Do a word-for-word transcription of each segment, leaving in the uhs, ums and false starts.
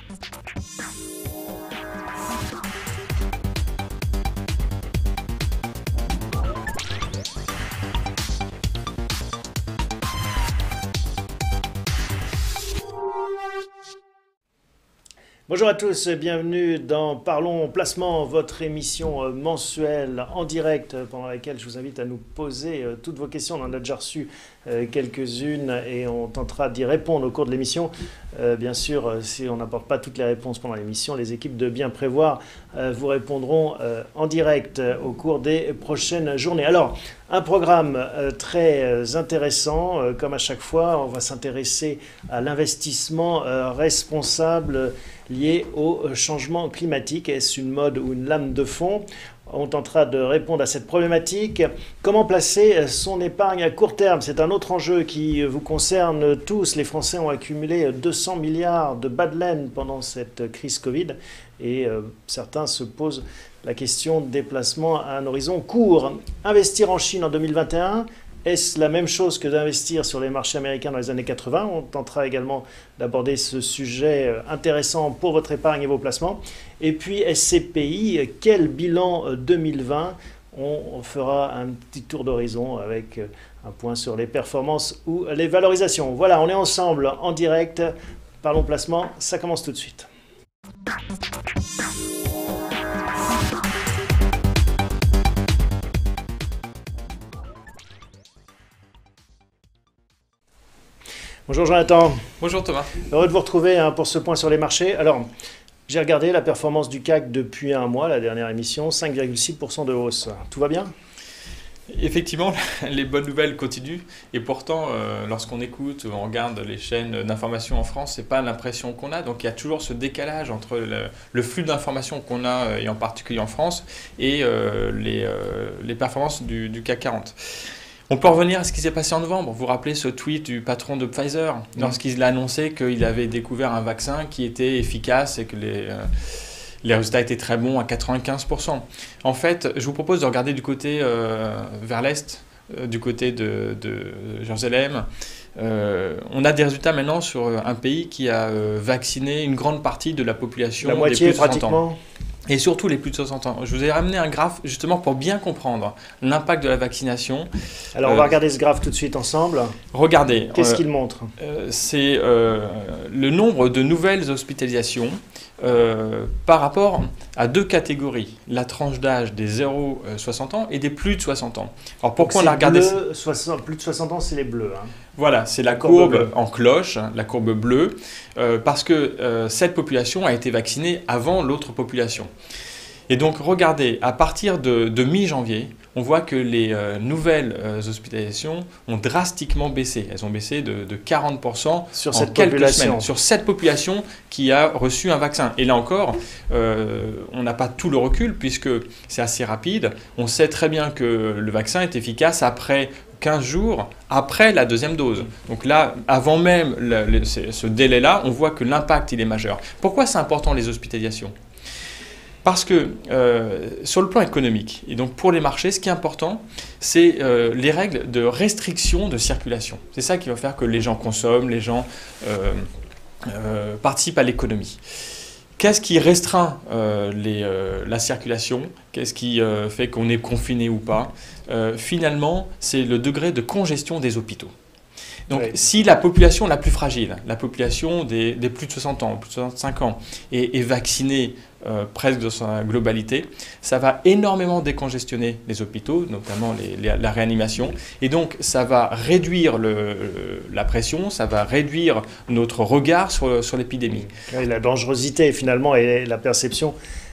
Bonjour à tous, bienvenue dans Parlons Placement, votre émission mensuelle en direct pendant laquelle je vous invite à nous poser toutes vos questions. On en a déjà reçu quelques-unes et on tentera d'y répondre au cours de l'émission. Bien sûr, si on n'apporte pas toutes les réponses pendant l'émission, les équipes de Bien Prévoir vous répondront en direct au cours des prochaines journées. Alors, un programme très intéressant, comme à chaque fois, on va s'intéresser à l'investissement responsable lié au changement climatique. Est-ce une mode ou une lame de fond? On tentera de répondre à cette problématique. Comment placer son épargne à court terme? C'est un autre enjeu qui vous concerne tous. Les Français ont accumulé deux cents milliards de bas de laine pendant cette crise Covid et euh, certains se posent la question de déplacement à un horizon court. Investir en Chine en deux mille vingt et un, est-ce la même chose que d'investir sur les marchés américains dans les années quatre-vingts? On tentera également d'aborder ce sujet intéressant pour votre épargne et vos placements. Et puis S C P I, quel bilan deux mille vingt? On fera un petit tour d'horizon avec un point sur les performances ou les valorisations. Voilà, on est ensemble en direct. Parlons placement, ça commence tout de suite. Bonjour Jonathan. Bonjour Thomas. Heureux de vous retrouver hein, pour ce point sur les marchés. Alors, j'ai regardé la performance du C A C depuis un mois, la dernière émission, cinq virgule six pour cent de hausse. Tout va bien? Effectivement, les bonnes nouvelles continuent et pourtant, euh, lorsqu'on écoute ou on regarde les chaînes d'information en France, c'est pas l'impression qu'on a. Donc il y a toujours ce décalage entre le, le flux d'informations qu'on a, et en particulier en France, et euh, les, euh, les performances du, du C A C quarante. On peut revenir à ce qui s'est passé en novembre. Vous vous rappelez ce tweet du patron de Pfizer lorsqu'il a annoncé qu'il avait découvert un vaccin qui était efficace et que les, euh, les résultats étaient très bons à quatre-vingt-quinze pour cent. En fait, je vous propose de regarder du côté euh, vers l'Est, euh, du côté de, de Jérusalem. Euh, on a des résultats maintenant sur un pays qui a euh, vacciné une grande partie de la population la moitié, des plus de soixante pratiquement. ans. Et surtout les plus de soixante ans. Je vous ai ramené un graphe justement pour bien comprendre l'impact de la vaccination. Alors on va euh, regarder ce graphe tout de suite ensemble. Regardez. Qu'est-ce euh, qu'il montre? euh, C'est euh, le nombre de nouvelles hospitalisations euh, par rapport à deux catégories. La tranche d'âge des zéro à soixante ans et des plus de soixante ans. Alors pourquoi on a regardé bleu, soixante, plus de soixante ans, c'est les bleus. Hein. Voilà, c'est la, la courbe, courbe en cloche, la courbe bleue, euh, parce que euh, cette population a été vaccinée avant l'autre population. Et donc, regardez, à partir de, de mi-janvier, on voit que les euh, nouvelles euh, hospitalisations ont drastiquement baissé. Elles ont baissé de, de quarante pour cent sur en cette quelques population. semaines. Sur cette population qui a reçu un vaccin. Et là encore, euh, on n'a pas tout le recul puisque c'est assez rapide. On sait très bien que le vaccin est efficace après quinze jours après la deuxième dose. Donc là, avant même le, le, ce délai-là, on voit que l'impact il est majeur. Pourquoi c'est important les hospitalisations ? Parce que euh, sur le plan économique, et donc pour les marchés, ce qui est important, c'est euh, les règles de restriction de circulation. C'est ça qui va faire que les gens consomment, les gens euh, euh, participent à l'économie. Qu'est-ce qui restreint euh, les, euh, la circulation? Qu'est-ce qui euh, fait qu'on est confiné ou pas? euh, Finalement, c'est le degré de congestion des hôpitaux. Donc, oui. Si la population la plus fragile, la population des, des plus de soixante ans, plus de soixante-cinq ans, est, est vaccinée euh, presque de sa globalité, ça va énormément décongestionner les hôpitaux, notamment les, les, la réanimation. Et donc, ça va réduire le, la pression, ça va réduire notre regard sur, sur l'épidémie. Oui, la dangerosité, finalement, et la perception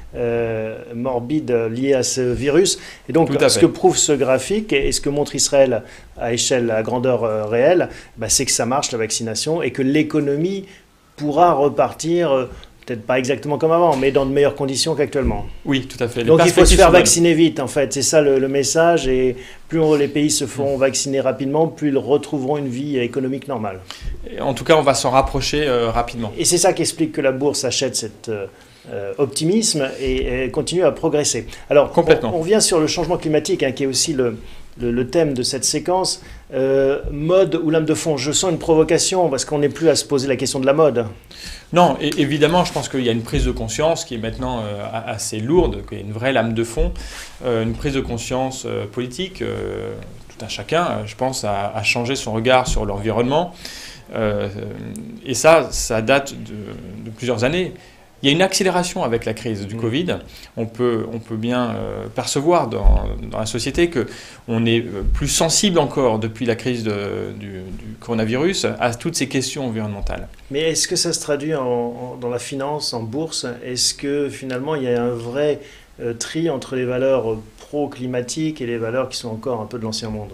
Euh, morbide liée à ce virus. Et donc, ce que prouve ce graphique et ce que montre Israël à échelle, à grandeur euh, réelle, bah, c'est que ça marche, la vaccination, et que l'économie pourra repartir, euh, peut-être pas exactement comme avant, mais dans de meilleures conditions qu'actuellement. Oui, tout à fait. Les donc, il faut se faire vacciner vite, en fait. C'est ça le, le message. Et plus on, les pays se font mmh. vacciner rapidement, plus ils retrouveront une vie économique normale. Et en tout cas, on va s'en rapprocher euh, rapidement. Et c'est ça qui explique que la bourse achète cette... Euh, Euh, optimisme et, et continue à progresser. Alors, Complètement. On, on vient sur le changement climatique, hein, qui est aussi le, le, le thème de cette séquence. Euh, mode ou lame de fond? Je sens une provocation parce qu'on n'est plus à se poser la question de la mode. Non, et évidemment, je pense qu'il y a une prise de conscience qui est maintenant euh, assez lourde, qu'il y a une vraie lame de fond, euh, une prise de conscience euh, politique. Euh, tout un chacun, euh, je pense, a, a changé son regard sur l'environnement. Euh, et ça, ça date de, de plusieurs années. Il y a une accélération avec la crise du Covid. On peut, on peut bien euh, percevoir dans, dans la société qu'on est plus sensible encore depuis la crise de, du, du coronavirus à toutes ces questions environnementales. Mais est-ce que ça se traduit en, en, dans la finance, en bourse? Est-ce que finalement il y a un vrai euh, tri entre les valeurs pro-climatiques et les valeurs qui sont encore un peu de l'ancien monde?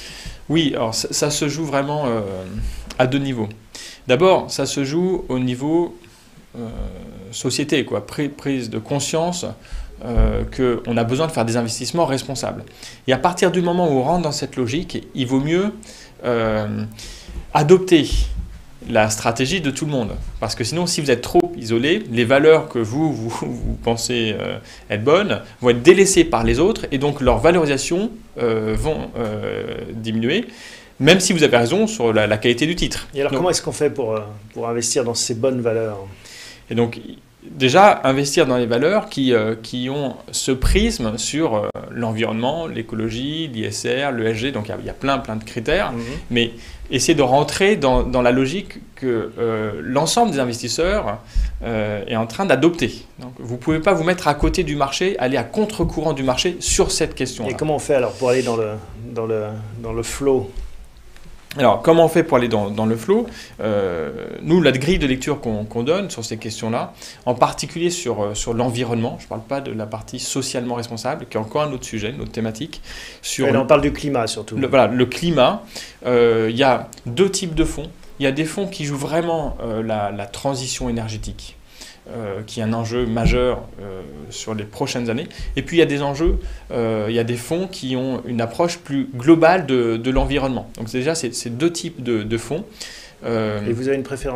Oui, alors ça, ça se joue vraiment euh, à deux niveaux. D'abord, ça se joue au niveau Euh, société, quoi, prise de conscience euh, qu'on a besoin de faire des investissements responsables. Et à partir du moment où on rentre dans cette logique, il vaut mieux euh, adopter la stratégie de tout le monde. Parce que sinon, si vous êtes trop isolé, les valeurs que vous, vous, vous pensez euh, être bonnes vont être délaissées par les autres et donc leur valorisation euh, vont euh, diminuer. Même si vous avez raison sur la, la qualité du titre. Et alors, donc, comment est-ce qu'on fait pour, pour investir dans ces bonnes valeurs? Et donc, déjà, investir dans les valeurs qui, euh, qui ont ce prisme sur euh, l'environnement, l'écologie, l'I S R, l'E S G, donc il y, y a plein, plein de critères, mm-hmm. mais essayer de rentrer dans, dans la logique que euh, l'ensemble des investisseurs euh, est en train d'adopter. Donc, vous ne pouvez pas vous mettre à côté du marché, aller à contre-courant du marché sur cette question-là. Et comment on fait alors pour aller dans le, dans le, dans le flow? Alors, comment on fait pour aller dans, dans le flow? euh, Nous, la grille de lecture qu'on qu'on donne sur ces questions-là, en particulier sur, sur l'environnement, je ne parle pas de la partie socialement responsable, qui est encore un autre sujet, une autre thématique. Sur Et là, on parle du climat surtout. Le, voilà, le climat, euh, il y a deux types de fonds. Il y a des fonds qui jouent vraiment euh, la, la transition énergétique. Euh, qui est un enjeu majeur euh, sur les prochaines années. Et puis il y a des enjeux, euh, il y a des fonds qui ont une approche plus globale de, de l'environnement. Donc déjà, c'est deux types de, de fonds. Euh, Et vous avez une préférence ?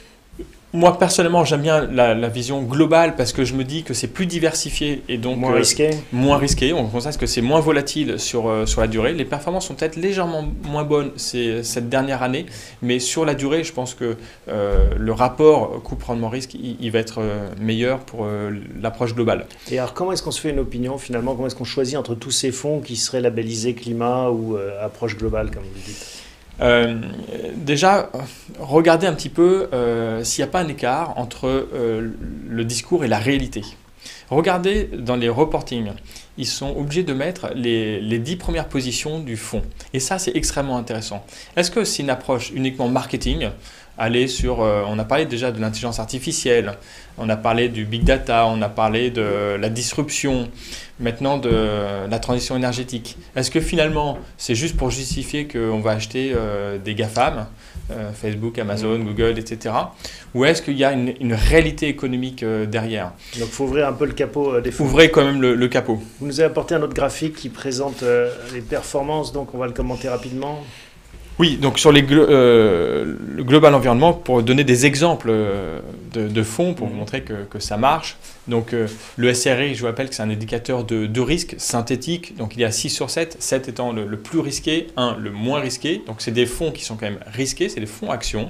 Moi, personnellement, j'aime bien la, la vision globale parce que je me dis que c'est plus diversifié et donc moins euh, risqué. Moins risqué. On constate que c'est moins volatile sur, euh, sur la durée. Les performances sont peut-être légèrement moins bonnes ces, cette dernière année, mais sur la durée, je pense que euh, le rapport coût-rendement-risque, il, il va être euh, meilleur pour euh, l'approche globale. Et alors, comment est-ce qu'on se fait une opinion finalement? Comment est-ce qu'on choisit entre tous ces fonds qui seraient labellisés climat ou euh, approche globale, comme vous dites? Euh, déjà, regardez un petit peu euh, s'il n'y a pas un écart entre euh, le discours et la réalité. Regardez dans les reportings, ils sont obligés de mettre les, les dix premières positions du fonds. Et ça, c'est extrêmement intéressant. Est-ce que c'est une approche uniquement marketing? Aller sur, euh, on a parlé déjà de l'intelligence artificielle, on a parlé du big data, on a parlé de la disruption, maintenant de la transition énergétique. Est-ce que finalement, c'est juste pour justifier qu'on va acheter euh, des GAFAM, euh, Facebook, Amazon, Google, et cetera. Ou est-ce qu'il y a une, une réalité économique euh, derrière? Donc il faut ouvrir un peu le capot euh, des fonds. Ouvrez quand même le, le capot. Vous nous avez apporté un autre graphique qui présente euh, les performances, donc on va le commenter rapidement. Oui, donc sur les glo euh, le global environnement, pour donner des exemples euh, de, de fonds, pour mmh. vous montrer que, que ça marche. Donc euh, le S R I, je vous rappelle que c'est un indicateur de, de risque synthétique, donc il y a six sur sept, sept étant le, le plus risqué, un le moins risqué. Donc c'est des fonds qui sont quand même risqués, c'est des fonds actions.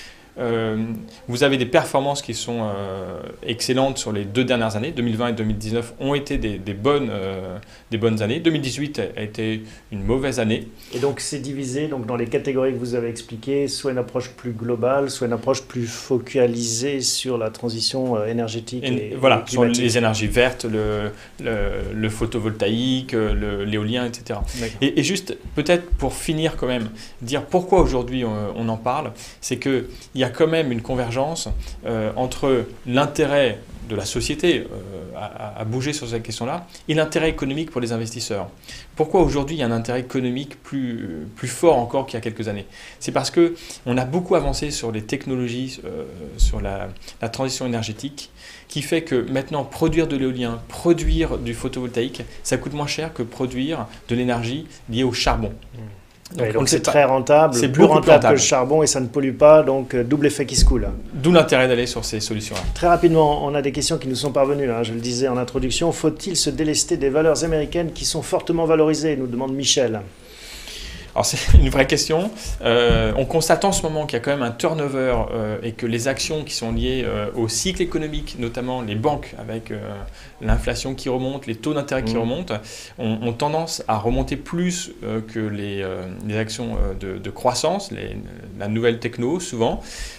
Euh, vous avez des performances qui sont euh, excellentes sur les deux dernières années. deux mille vingt et deux mille dix-neuf ont été des, des, bonnes, euh, des bonnes années. deux mille dix-huit a été une mauvaise année. Et donc c'est divisé donc, dans les catégories que vous avez expliquées, soit une approche plus globale, soit une approche plus focalisée sur la transition énergétique. Et, et, voilà, et sur les énergies vertes, le, le, le photovoltaïque, l'éolien, et cetera. Et, et juste, peut-être pour finir quand même, dire pourquoi aujourd'hui on, on en parle, c'est qu'il y a Il y a quand même une convergence euh, entre l'intérêt de la société euh, à, à bouger sur cette question-là et l'intérêt économique pour les investisseurs. Pourquoi aujourd'hui il y a un intérêt économique plus, plus fort encore qu'il y a quelques années? C'est parce qu'on a beaucoup avancé sur les technologies, euh, sur la, la transition énergétique, qui fait que maintenant produire de l'éolien, produire du photovoltaïque, ça coûte moins cher que produire de l'énergie liée au charbon. Mmh. Donc, ouais, donc c'est très rentable, c'est plus rentable, rentable que le charbon et ça ne pollue pas, donc euh, double effet qui se coule. D'où l'intérêt d'aller sur ces solutions-là. Très rapidement, on a des questions qui nous sont parvenues, hein, je le disais en introduction. Faut-il se délester des valeurs américaines qui sont fortement valorisées, nous demande Michel. Alors c'est une vraie question. Euh, on constate en ce moment qu'il y a quand même un turnover euh, et que les actions qui sont liées euh, au cycle économique, notamment les banques avec euh, l'inflation qui remonte, les taux d'intérêt mmh. qui remontent, ont, ont tendance à remonter plus euh, que les, euh, les actions euh, de, de croissance, les, la nouvelle techno souvent.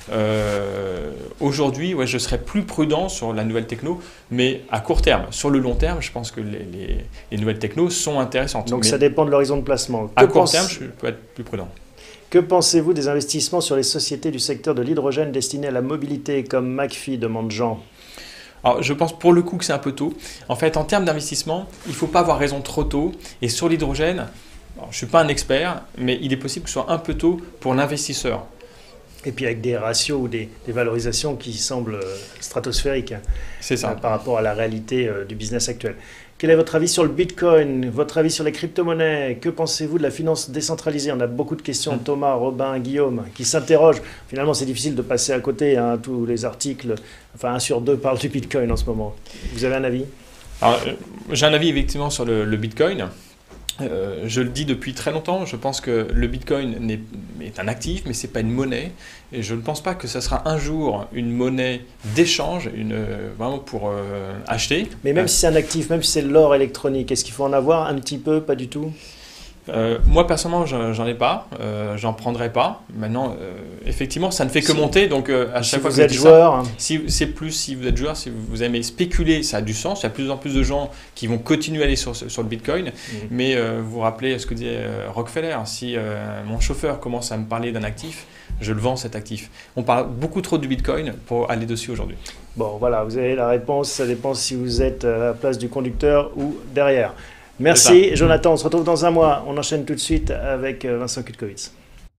Euh, Aujourd'hui, ouais, je serais plus prudent sur la nouvelle techno, mais à court terme. Sur le long terme, je pense que les, les, les nouvelles technos sont intéressantes. Donc mais ça dépend de l'horizon de placement. À que court pense... terme, je peux être plus prudent. Que pensez-vous des investissements sur les sociétés du secteur de l'hydrogène destinées à la mobilité, comme McPhy, demande Jean? Alors, je pense pour le coup que c'est un peu tôt. En fait, en termes d'investissement, il ne faut pas avoir raison trop tôt. Et sur l'hydrogène, je ne suis pas un expert, mais il est possible que ce soit un peu tôt pour l'investisseur. Et puis avec des ratios ou des, des valorisations qui semblent stratosphériques. C'est ça. Euh, par rapport à la réalité euh, du business actuel. Quel est votre avis sur le Bitcoin? Votre avis sur les crypto-monnaies? Que pensez-vous de la finance décentralisée? On a beaucoup de questions, mmh. Thomas, Robin, Guillaume, qui s'interrogent. Finalement, c'est difficile de passer à côté, hein, tous les articles. Enfin, un sur deux parle du Bitcoin en ce moment. Vous avez un avis? Alors, euh, j'ai un avis effectivement sur le, le Bitcoin. Euh, je le dis depuis très longtemps, je pense que le Bitcoin est, est un actif, mais ce n'est pas une monnaie. Et je ne pense pas que ce sera un jour une monnaie d'échange, une, euh, vraiment pour euh, acheter. Mais même euh, si c'est un actif, même si c'est l'or électronique, est-ce qu'il faut en avoir un petit peu? Pas du tout? Euh, moi personnellement j'en ai pas, euh, j'en prendrai pas. Maintenant euh, effectivement ça ne fait que si, monter, donc euh, à chaque si fois vous que êtes joueur, ça, si c'est plus si vous êtes joueur, si vous aimez spéculer, ça a du sens. Il y a de plus en plus de gens qui vont continuer à aller sur, sur le Bitcoin, mmh. mais euh, vous vous rappelez ce que disait euh, Rockefeller, si euh, mon chauffeur commence à me parler d'un actif, je le vends cet actif. On parle beaucoup trop du Bitcoin pour aller dessus aujourd'hui. Bon voilà, vous avez la réponse, ça dépend si vous êtes à la place du conducteur ou derrière. Merci Jonathan, on se retrouve dans un mois. On enchaîne tout de suite avec Vincent Kutkowitz.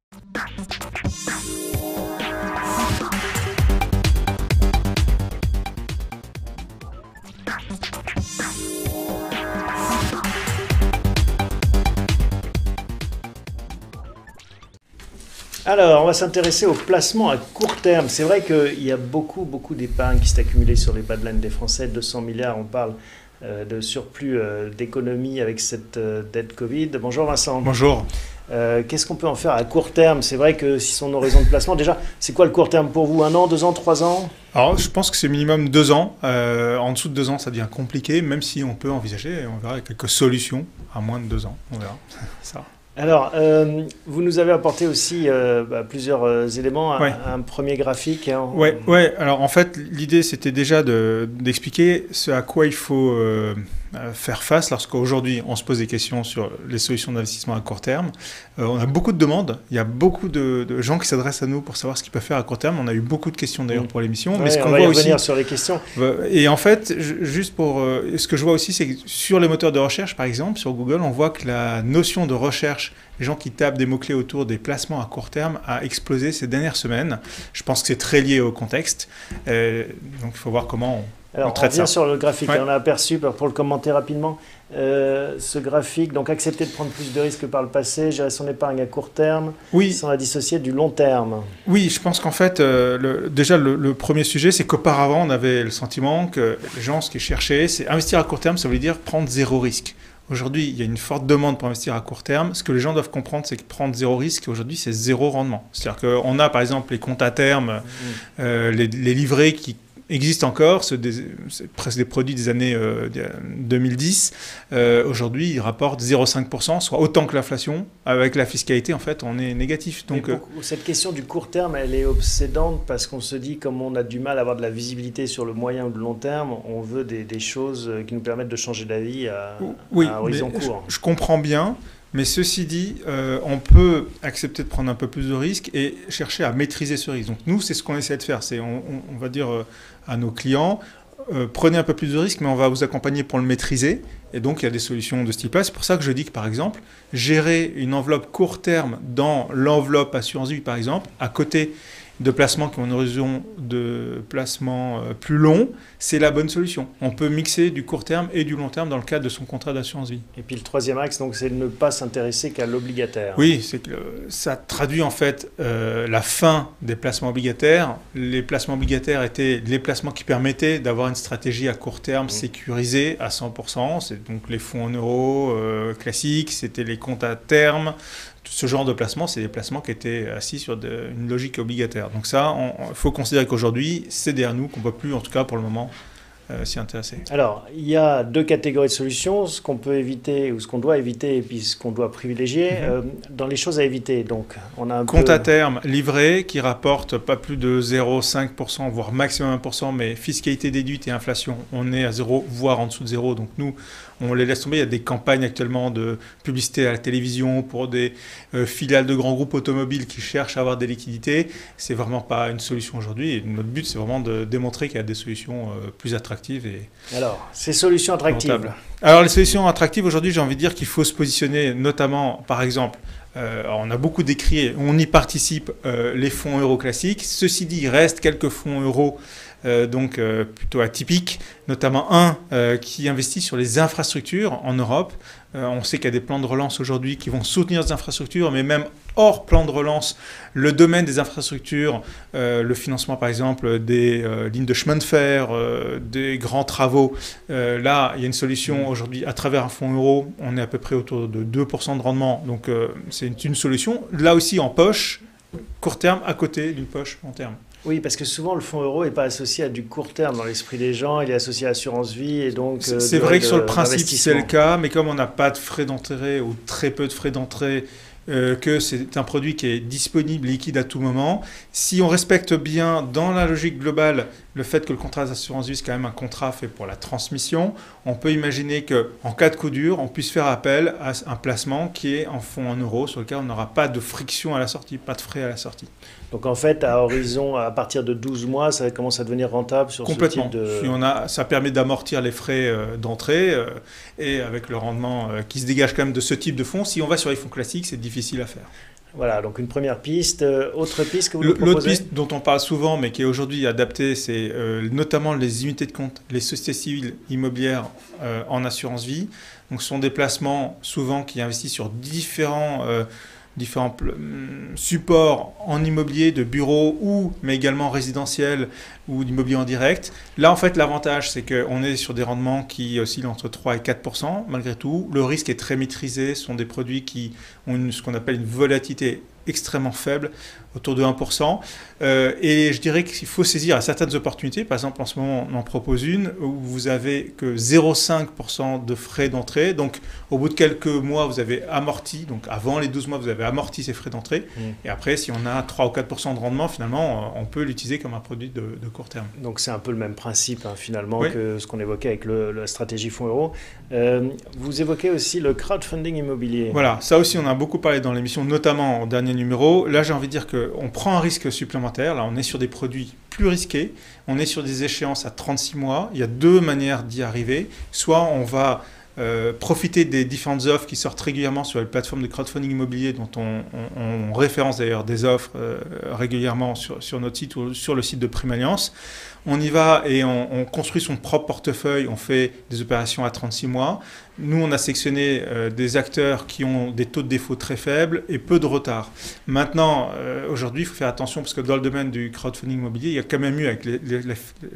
Alors, on va s'intéresser au placement à court terme. C'est vrai qu'il y a beaucoup, beaucoup d'épargne qui s'est accumulée sur les bas de laine des Français. deux cents milliards, on parle euh, de surplus euh, d'économie avec cette euh, dette Covid. Bonjour Vincent. Bonjour. Euh, Qu'est-ce qu'on peut en faire à court terme? C'est vrai que si son horizon de placement, déjà, c'est quoi le court terme pour vous? Un an, deux ans, trois ans? Alors, je pense que c'est minimum deux ans. Euh, en dessous de deux ans, ça devient compliqué, même si on peut envisager, on verra, quelques solutions à moins de deux ans. On verra ça. Alors, euh, vous nous avez apporté aussi euh, bah, plusieurs euh, éléments, un, ouais. un premier graphique. Hein. Oui, ouais. Alors en fait, l'idée c'était déjà d'expliquer de, ce à quoi il faut euh, faire face lorsqu'aujourd'hui on se pose des questions sur les solutions d'investissement à court terme. Euh, on a beaucoup de demandes, il y a beaucoup de, de gens qui s'adressent à nous pour savoir ce qu'ils peuvent faire à court terme. On a eu beaucoup de questions d'ailleurs mmh. pour l'émission. Ouais, mais ce qu'on qu'on va voit y revenir aussi, sur les questions. Et en fait, juste pour, euh, ce que je vois aussi, c'est que sur les moteurs de recherche, par exemple, sur Google, on voit que la notion de recherche, les gens qui tapent des mots-clés autour des placements à court terme, a explosé ces dernières semaines. Je pense que c'est très lié au contexte. Euh, donc il faut voir comment on, Alors, on traite on revient ça. sur le graphique. Ouais. On a aperçu, pour le commenter rapidement, euh, ce graphique. Donc accepter de prendre plus de risques que par le passé, gérer son épargne à court terme, oui. sans la dissocier du long terme. Oui, je pense qu'en fait, euh, le, déjà le, le premier sujet, c'est qu'auparavant, on avait le sentiment que les gens, ce qu'ils cherchaient, c'est investir à court terme, ça veut dire prendre zéro risque. Aujourd'hui, il y a une forte demande pour investir à court terme. Ce que les gens doivent comprendre, c'est que prendre zéro risque, aujourd'hui, c'est zéro rendement. C'est-à-dire qu'on a, par exemple, les comptes à terme, mmh. euh, les, les livrets qui existent encore, c'est presque des produits des années euh, deux mille dix. Euh, Aujourd'hui, ils rapportent zéro virgule cinq pour cent, soit autant que l'inflation. Avec la fiscalité, en fait, on est négatif. Donc, pour, cette question du court terme, elle est obsédante parce qu'on se dit, comme on a du mal à avoir de la visibilité sur le moyen ou le long terme, on veut des, des choses qui nous permettent de changer d'avis à, oui, à horizon court. Je, je comprends bien. Mais ceci dit, euh, on peut accepter de prendre un peu plus de risques et chercher à maîtriser ce risque. Donc nous, c'est ce qu'on essaie de faire. C'est, on, on, on va dire euh, à nos clients, euh, prenez un peu plus de risques, mais on va vous accompagner pour le maîtriser. Et donc, il y a des solutions de ce type-là. C'est pour ça que je dis que, par exemple, gérer une enveloppe court terme dans l'enveloppe assurance vie, par exemple, à côté, de placements qui ont une horizon de placement euh, plus long, c'est la bonne solution. On peut mixer du court terme et du long terme dans le cadre de son contrat d'assurance vie. Et puis le troisième axe, donc, c'est de ne pas s'intéresser qu'à l'obligataire. Oui, c'est que euh, ça traduit en fait euh, la fin des placements obligataires. Les placements obligataires étaient les placements qui permettaient d'avoir une stratégie à court terme mmh. sécurisée à cent pour cent. C'est donc les fonds en euros euh, classiques, c'était les comptes à terme. Ce genre de placement, c'est des placements qui étaient assis sur de, une logique obligataire. Donc ça, il faut considérer qu'aujourd'hui, c'est derrière nous, qu'on ne peut plus, en tout cas pour le moment, euh, s'y intéresser. Alors, il y a deux catégories de solutions, ce qu'on peut éviter ou ce qu'on doit éviter et puis ce qu'on doit privilégier. Mm-hmm. euh, dans les choses à éviter, donc, on a un compte peu... à terme livré qui rapporte pas plus de zéro virgule cinq pour cent, voire maximum un pour cent, mais fiscalité déduite et inflation, on est à zéro, voire en dessous de zéro. Donc nous, on les laisse tomber. Il y a des campagnes actuellement de publicité à la télévision pour des euh, filiales de grands groupes automobiles qui cherchent à avoir des liquidités. C'est vraiment pas une solution aujourd'hui. Et notre but, c'est vraiment de démontrer qu'il y a des solutions euh, plus attractives. Et Alors, ces solutions attractives. Rentables. Alors, les solutions attractives aujourd'hui, j'ai envie de dire qu'il faut se positionner, notamment, par exemple, euh, on a beaucoup décrit, on y participe, euh, les fonds euros classiques. Ceci dit, il reste quelques fonds euros Euh, donc euh, plutôt atypique, notamment un euh, qui investit sur les infrastructures en Europe. Euh, on sait qu'il y a des plans de relance aujourd'hui qui vont soutenir ces infrastructures, mais même hors plan de relance, le domaine des infrastructures, euh, le financement par exemple des euh, lignes de chemin de fer, euh, des grands travaux, euh, là il y a une solution aujourd'hui à travers un fonds euro, on est à peu près autour de deux pour cent de rendement, donc euh, c'est une, une solution, là aussi en poche, court terme, à côté d'une poche long terme. Oui, parce que souvent le fonds euro n'est pas associé à du court terme dans l'esprit des gens, il est associé à l'assurance vie et donc... Euh, c'est vrai que sur le principe c'est le cas, mais comme on n'a pas de frais d'entrée ou très peu de frais d'entrée, euh, que c'est un produit qui est disponible, liquide à tout moment, si on respecte bien dans la logique globale le fait que le contrat d'assurance vie c'est quand même un contrat fait pour la transmission, on peut imaginer qu'en cas de coup dur, on puisse faire appel à un placement qui est en fonds en euros sur lequel on n'aura pas de friction à la sortie, pas de frais à la sortie. Donc en fait, à horizon, à partir de douze mois, ça commence à devenir rentable sur Complètement. ce type de... Si on a, ça permet d'amortir les frais euh, d'entrée euh, et avec le rendement euh, qui se dégage quand même de ce type de fonds. Si on va sur les fonds classiques, c'est difficile à faire. Voilà, donc une première piste. Euh, autre piste que vous nous proposez ? L'autre piste dont on parle souvent, mais qui est aujourd'hui adaptée, c'est euh, notamment les unités de compte, les sociétés civiles immobilières euh, en assurance vie. Donc ce sont des placements souvent qui investissent sur différents... Euh, différents supports en immobilier de bureaux ou mais également résidentiel ou d'immobilier en direct. Là, en fait, l'avantage, c'est qu'on est sur des rendements qui oscillent entre trois et quatre pour cent malgré tout. Le risque est très maîtrisé. Ce sont des produits qui ont une, ce qu'on appelle une volatilité extrêmement faible, autour de un pour cent. Euh, et je dirais qu'il faut saisir à certaines opportunités. Par exemple, en ce moment, on en propose une où vous avez que zéro virgule cinq pour cent de frais d'entrée. Donc, au bout de quelques mois, vous avez amorti. Donc, avant les douze mois, vous avez amorti ces frais d'entrée. Mmh. Et après, si on a trois ou quatre pour cent de rendement, finalement, on peut l'utiliser comme un produit de, de court terme. Donc, c'est un peu le même principe, hein, finalement, oui. que ce qu'on évoquait avec le, la stratégie fonds euro. Euh, vous évoquez aussi le crowdfunding immobilier. Voilà, ça aussi, on a beaucoup parlé dans l'émission, notamment au dernier numéro. Là, j'ai envie de dire qu'on prend un risque supplémentaire. Là, on est sur des produits plus risqués. On est sur des échéances à trente-six mois. Il y a deux manières d'y arriver. Soit on va euh, profiter des différentes offres qui sortent régulièrement sur les plateformes de crowdfunding immobilier, dont on, on, on référence d'ailleurs des offres euh, régulièrement sur, sur notre site ou sur le site de Prime Alliance. On y va et on, on construit son propre portefeuille, on fait des opérations à trente-six mois. Nous, on a sélectionné euh, des acteurs qui ont des taux de défaut très faibles et peu de retard. Maintenant, euh, aujourd'hui, il faut faire attention parce que dans le domaine du crowdfunding immobilier, il y a quand même eu, avec les, les,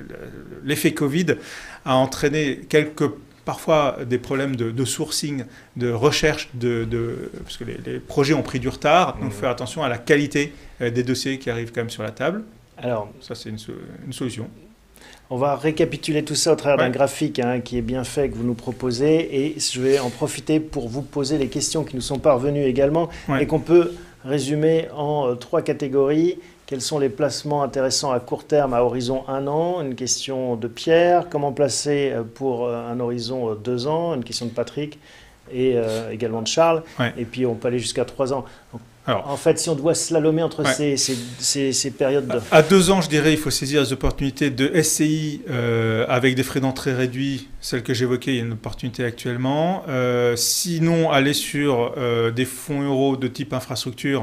l'effet Covid, à entraîner quelques parfois des problèmes de, de sourcing, de recherche, de, de, parce que les, les projets ont pris du retard. Donc, il faut faire attention à la qualité euh, des dossiers qui arrivent quand même sur la table. Alors, ça, c'est une, une solution. On va récapituler tout ça au travers ouais. d'un graphique hein, qui est bien fait, que vous nous proposez. Et je vais en profiter pour vous poser les questions qui nous sont parvenues également ouais. et qu'on peut résumer en euh, trois catégories. Quels sont les placements intéressants à court terme à horizon un an? Une question de Pierre. Comment placer pour un horizon deux ans? Une question de Patrick et euh, également de Charles. Ouais. Et puis, on peut aller jusqu'à trois ans. Donc, Alors, en fait, si on doit slalomer entre ouais. ces, ces, ces, ces périodes de... À deux ans, je dirais, il faut saisir les opportunités de S C I euh, avec des frais d'entrée réduits. Celle que j'évoquais, il y a une opportunité actuellement. Euh, sinon, aller sur euh, des fonds euros de type infrastructure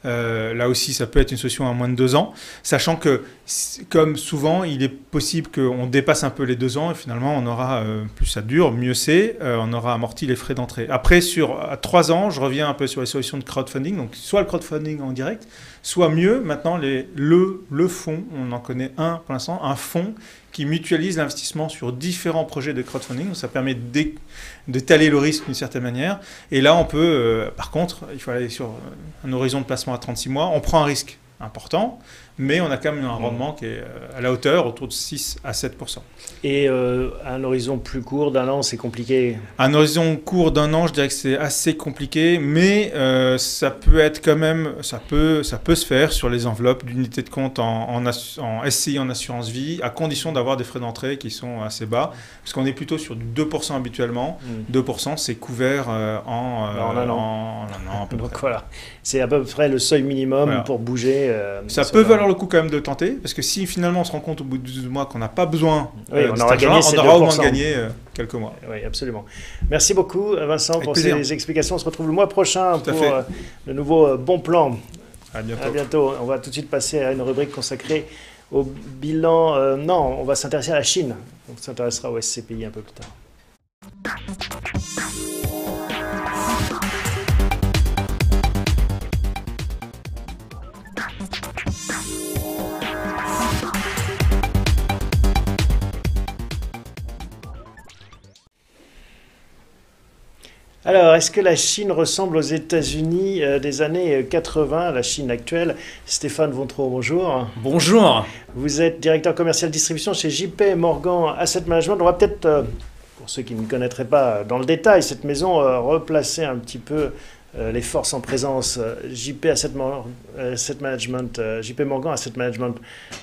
Euh, là aussi, ça peut être une solution à moins de deux ans, sachant que, comme souvent, il est possible qu'on dépasse un peu les deux ans et finalement, on aura, euh, plus ça dure, mieux c'est, euh, on aura amorti les frais d'entrée. Après, sur à trois ans, je reviens un peu sur les solutions de crowdfunding, donc soit le crowdfunding en direct, soit mieux, maintenant, les, le, le fonds, on en connaît un pour l'instant, un fonds qui mutualise l'investissement sur différents projets de crowdfunding. Donc ça permet d'étaler le risque d'une certaine manière. Et là, on peut, euh, par contre, il faut aller sur un horizon de placement à trente-six mois. On prend un risque important, mais on a quand même un rendement qui est à la hauteur, autour de six à sept pour cent. Et euh, un horizon plus court d'un an, c'est compliqué? Un horizon court d'un an, je dirais que c'est assez compliqué, mais euh, ça peut être quand même, ça peut, ça peut se faire sur les enveloppes d'unités de compte en, en, en S C I, en assurance vie, à condition d'avoir des frais d'entrée qui sont assez bas, parce qu'on est plutôt sur du deux pour cent habituellement. Mmh. deux pour cent, c'est couvert euh, en, euh, en un an. En, en un an à peu Donc près. Voilà, c'est à peu près le seuil minimum voilà. pour bouger. Euh, ça peut valoir le coup quand même de tenter, parce que si finalement on se rend compte au bout de douze mois qu'on n'a pas besoin, oui, euh, on aura gagné on aura au moins gagné euh, quelques mois. Oui, absolument. Merci beaucoup Vincent Avec pour plaisir. ces explications. On se retrouve le mois prochain Tout pour euh, le nouveau euh, bon plan. À bientôt. À bientôt. On va tout de suite passer à une rubrique consacrée au bilan. Euh, non, on va s'intéresser à la Chine. On s'intéressera au S C P I un peu plus tard. Alors, est-ce que la Chine ressemble aux États-Unis euh, des années quatre-vingts, la Chine actuelle? Stéphane Vontreau, bonjour. Bonjour. Vous êtes directeur commercial distribution chez J P Morgan Asset Management. On va peut-être, euh, pour ceux qui ne connaîtraient pas dans le détail cette maison, euh, replacer un petit peu euh, les forces en présence. J P Asset, Asset Management, euh, J P Morgan Asset Management,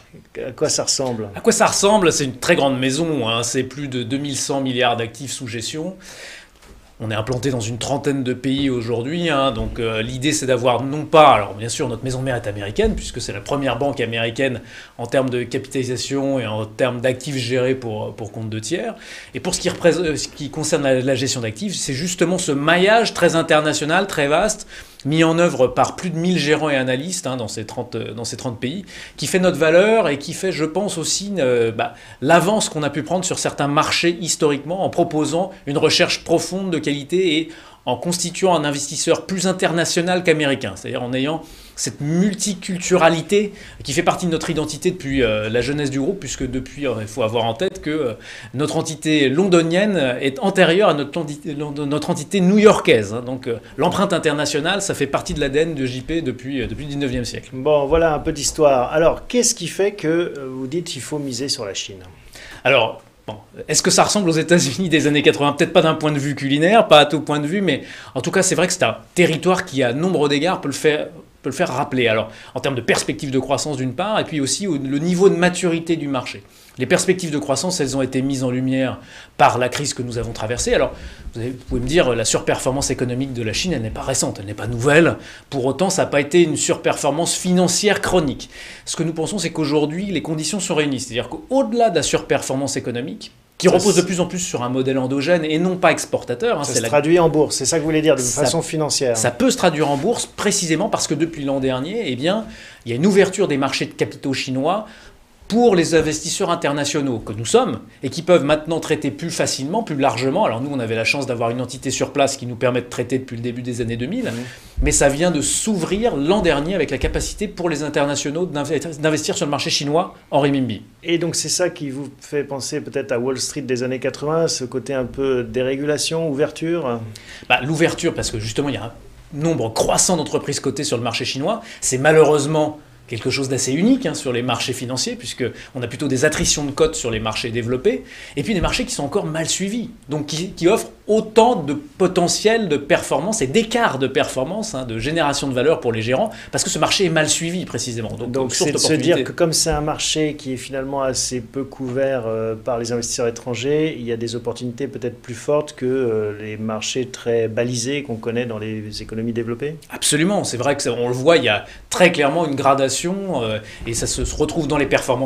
à quoi ça ressemble? À quoi ça ressemble? C'est une très grande maison, hein. C'est plus de deux mille cent milliards d'actifs sous gestion. On est implanté dans une trentaine de pays aujourd'hui, hein, donc euh, l'idée c'est d'avoir non pas, alors bien sûr notre maison mère est américaine puisque c'est la première banque américaine en termes de capitalisation et en termes d'actifs gérés pour, pour compte de tiers, et pour ce qui, représente, ce qui concerne la, la gestion d'actifs, c'est justement ce maillage très international, très vaste, mis en œuvre par plus de mille gérants et analystes hein, dans, ces trente, dans ces trente pays, qui fait notre valeur et qui fait, je pense aussi, euh, bah, l'avance qu'on a pu prendre sur certains marchés historiquement en proposant une recherche profonde de qualité et en constituant un investisseur plus international qu'américain, c'est-à-dire en ayant cette multiculturalité qui fait partie de notre identité depuis euh, la jeunesse du groupe, puisque depuis, euh, il faut avoir en tête que euh, notre entité londonienne est antérieure à notre, notre entité new-yorkaise. Hein, donc euh, l'empreinte internationale, ça fait partie de l'A D N de J P depuis, euh, depuis le dix-neuvième siècle. Bon, voilà un peu d'histoire. Alors, qu'est-ce qui fait que euh, vous dites qu'il faut miser sur la Chine? Alors, bon, est-ce que ça ressemble aux États-Unis des années quatre-vingts? Peut-être pas d'un point de vue culinaire, pas à tout point de vue, mais en tout cas, c'est vrai que c'est un territoire qui, à nombre d'égards, peut le faire... peut le faire rappeler. Alors, en termes de perspectives de croissance d'une part, et puis aussi au, le niveau de maturité du marché. Les perspectives de croissance, elles ont été mises en lumière par la crise que nous avons traversée. Alors, vous, avez, vous pouvez me dire, la surperformance économique de la Chine, elle n'est pas récente, elle n'est pas nouvelle. Pour autant, ça n'a pas été une surperformance financière chronique. Ce que nous pensons, c'est qu'aujourd'hui, les conditions sont réunies. C'est-à-dire qu'au-delà de la surperformance économique, qui ça repose de plus en plus sur un modèle endogène et non pas exportateur. Hein, ça se la... traduit en bourse, c'est ça que vous voulez dire, de ça, façon financière. Ça peut se traduire en bourse précisément parce que depuis l'an dernier, eh bien, il y a une ouverture des marchés de capitaux chinois pour les investisseurs internationaux que nous sommes et qui peuvent maintenant traiter plus facilement, plus largement. Alors nous, on avait la chance d'avoir une entité sur place qui nous permet de traiter depuis le début des années deux mille, mmh. mais ça vient de s'ouvrir l'an dernier avec la capacité pour les internationaux d'investir sur le marché chinois en renminbi. Et donc c'est ça qui vous fait penser peut-être à Wall Street des années quatre-vingts, ce côté un peu dérégulation, ouverture? Bah, l'ouverture, parce que justement, il y a un nombre croissant d'entreprises cotées sur le marché chinois. C'est malheureusement quelque chose d'assez unique hein, sur les marchés financiers, puisqu'on a plutôt des attritions de cotes sur les marchés développés, et puis des marchés qui sont encore mal suivis, donc qui, qui offrent autant de potentiel de performance et d'écart de performance, hein, de génération de valeur pour les gérants, parce que ce marché est mal suivi précisément. Donc, donc c'est de se dire que comme c'est un marché qui est finalement assez peu couvert euh, par les investisseurs étrangers, il y a des opportunités peut-être plus fortes que euh, les marchés très balisés qu'on connaît dans les économies développées? Absolument, c'est vrai qu'on le voit, il y a très clairement une gradation, euh, et ça se retrouve dans les performances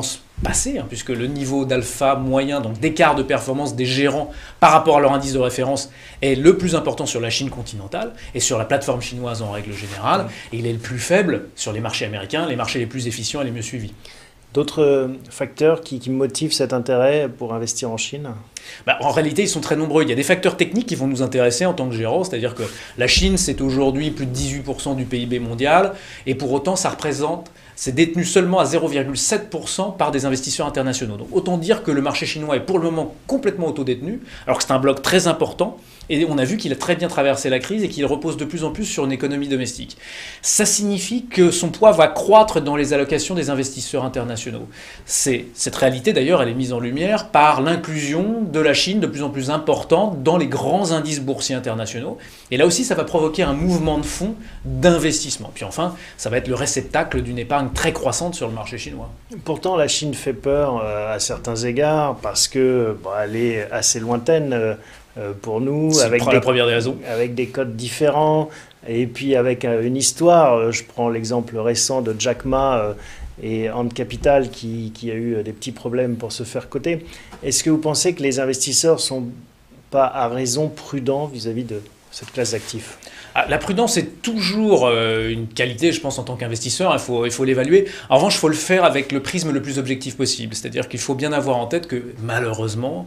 passé, hein, puisque le niveau d'alpha moyen, donc d'écart de performance des gérants par rapport à leur indice de référence, est le plus important sur la Chine continentale et sur la plateforme chinoise en règle générale, et il est le plus faible sur les marchés américains, les marchés les plus efficients et les mieux suivis. D'autres facteurs qui, qui motivent cet intérêt pour investir en Chine ? Bah, en réalité, ils sont très nombreux. Il y a des facteurs techniques qui vont nous intéresser en tant que gérants, c'est-à-dire que la Chine, c'est aujourd'hui plus de dix-huit pour cent du P I B mondial, et pour autant, ça représente, c'est détenu seulement à zéro virgule sept pour cent par des investisseurs internationaux. Donc autant dire que le marché chinois est pour le moment complètement autodétenu, alors que c'est un bloc très important, et on a vu qu'il a très bien traversé la crise et qu'il repose de plus en plus sur une économie domestique. Ça signifie que son poids va croître dans les allocations des investisseurs internationaux. C'est, cette réalité, d'ailleurs, elle est mise en lumière par l'inclusion de la Chine de plus en plus importante dans les grands indices boursiers internationaux. Et là aussi, ça va provoquer un mouvement de fonds d'investissement. Puis enfin, ça va être le réceptacle d'une épargne très croissante sur le marché chinois. Pourtant, la Chine fait peur euh, à certains égards parce que bon, elle est assez lointaine euh, pour nous, avec des, la première des raisons. avec des codes différents, et puis avec euh, une histoire. Je prends l'exemple récent de Jack Ma euh, et Ant Capital qui, qui a eu des petits problèmes pour se faire coter. Est-ce que vous pensez que les investisseurs ne sont pas à raison prudents vis-à-vis de cette classe d'actifs ? Ah, la prudence est toujours euh, une qualité, je pense, en tant qu'investisseur, il faut, il faut l'évaluer. En revanche, il faut le faire avec le prisme le plus objectif possible. C'est-à-dire qu'il faut bien avoir en tête que, malheureusement,